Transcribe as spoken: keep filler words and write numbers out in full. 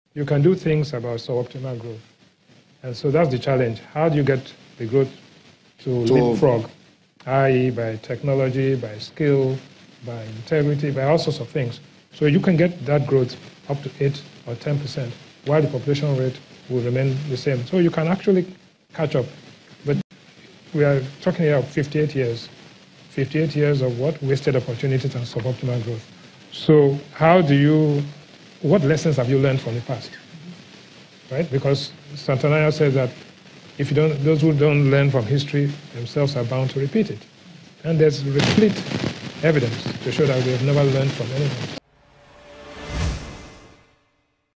you can do things about suboptimal growth. And so that's the challenge. How do you get the growth to so, leapfrog, that is by technology, by skill, by integrity, by all sorts of things. So you can get that growth up to eight or ten percent, while the population rate will remain the same. So you can actually catch up. But we are talking here of fifty-eight years. fifty-eight years of what? Wasted opportunities and suboptimal growth. So how do you, what lessons have you learned from the past? Right? Because Santana says that if you don't, those who don't learn from history themselves are bound to repeat it. And there's replete evidence to show that we have never learned from anything.